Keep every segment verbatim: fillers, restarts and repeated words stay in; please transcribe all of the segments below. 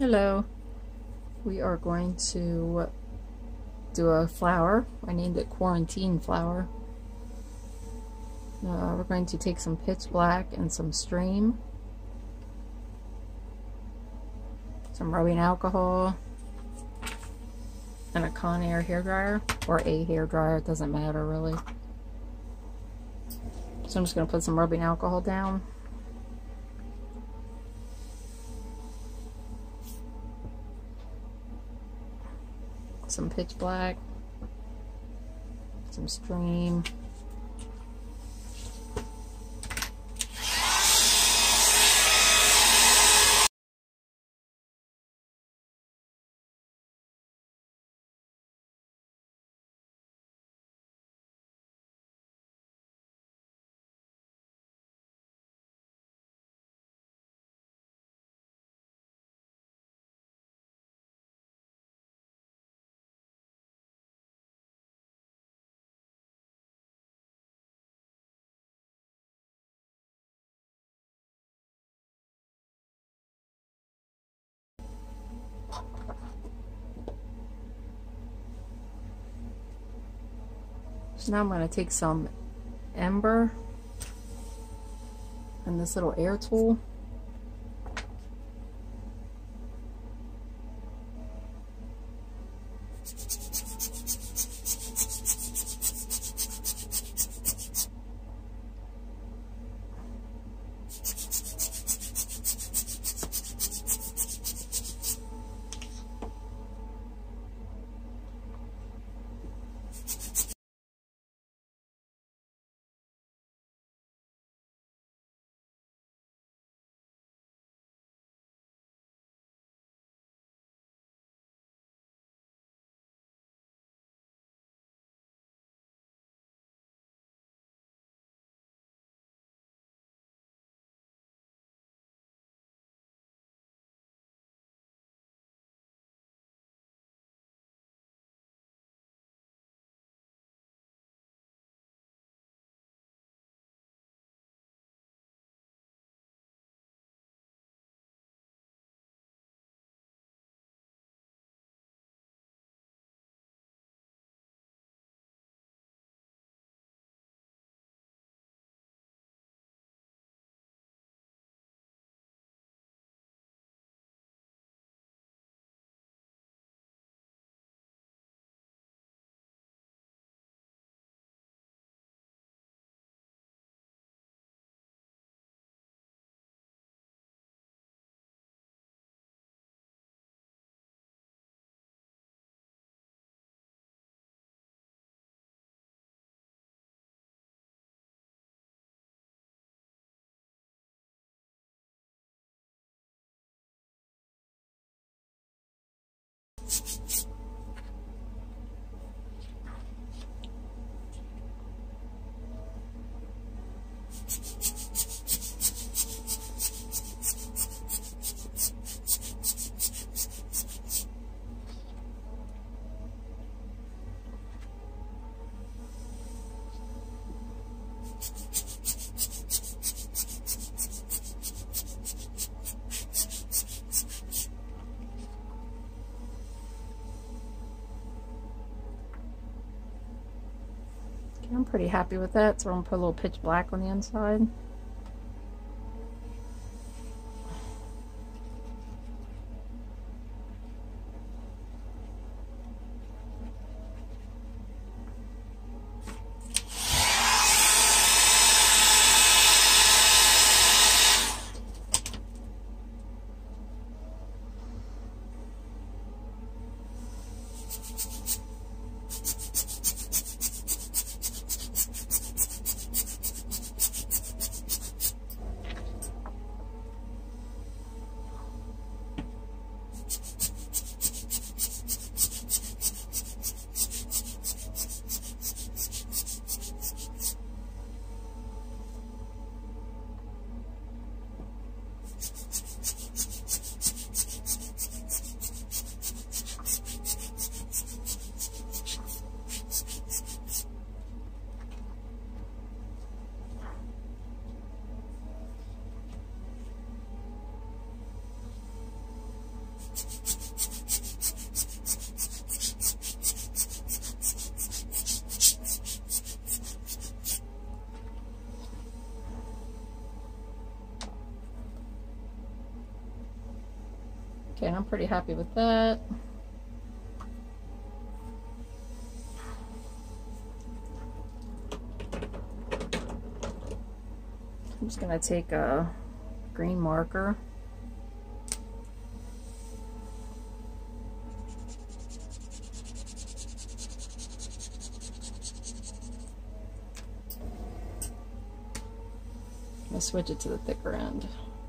Hello. We are going to do a flower. I named it Quarantine Flower. Uh, we're going to take some pitch black and some stream, some rubbing alcohol, and a Conair hairdryer, or a hairdryer, it doesn't matter really. So I'm just going to put some rubbing alcohol down. Some pitch black, some stream, so now I'm going to take some ember and this little air tool. I'm pretty happy with that, so I'm going to put a little pitch black on the inside. Okay, and I'm pretty happy with that. I'm just going to take a green marker. I'll switch it to the thicker end.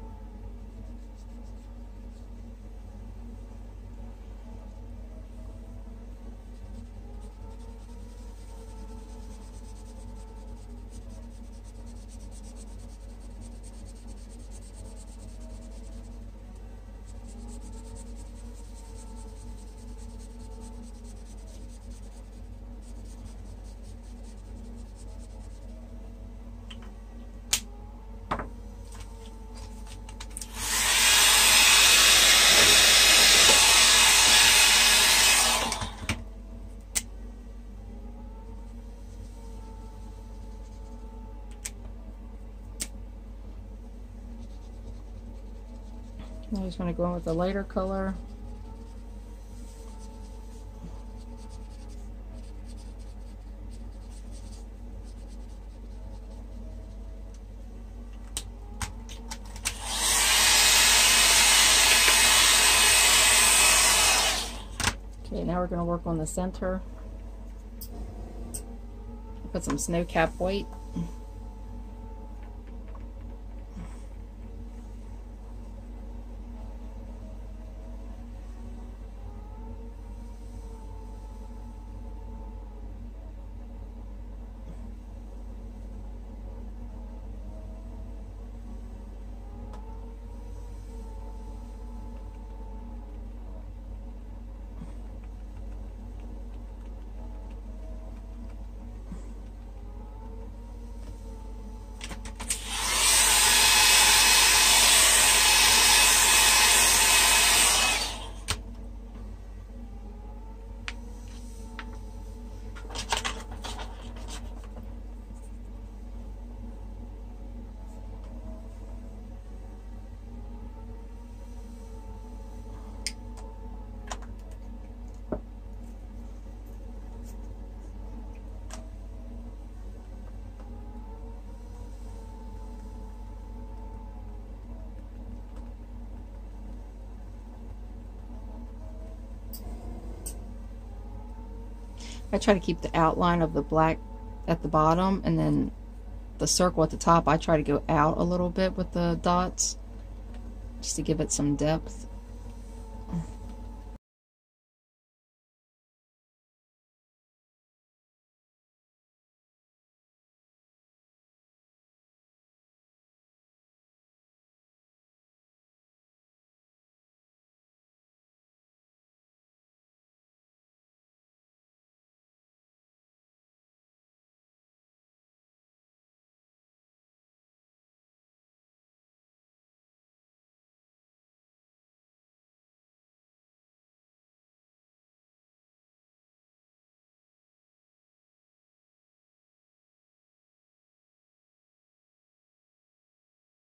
I just want to go in with a lighter color. Okay, now we're going to work on the center. Put some snow cap white. I try to keep the outline of the black at the bottom, and then the circle at the top I try to go out a little bit with the dots just to give it some depth.